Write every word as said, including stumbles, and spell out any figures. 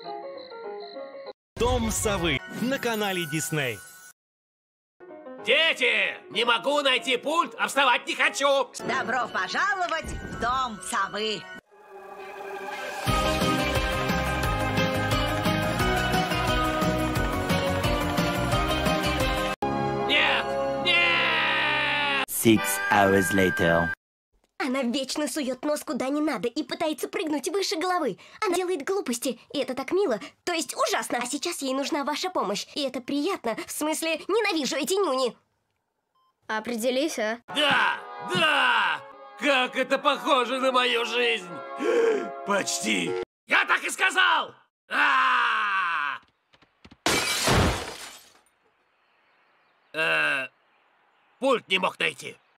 Дом совы на канале Дисней. Дети, не могу найти пульт, а вставать не хочу. Добро пожаловать в дом совы. Нет, нет! Six hours later. Она вечно сует нос куда не надо и пытается прыгнуть выше головы. Она делает глупости, и это так мило, то есть ужасно. А сейчас ей нужна ваша помощь, и это приятно, в смысле, ненавижу эти нюни. Определись, а? Да, да! Как это похоже на мою жизнь! Почти! Я так и сказал! А-а-а! Э, пульт не мог найти.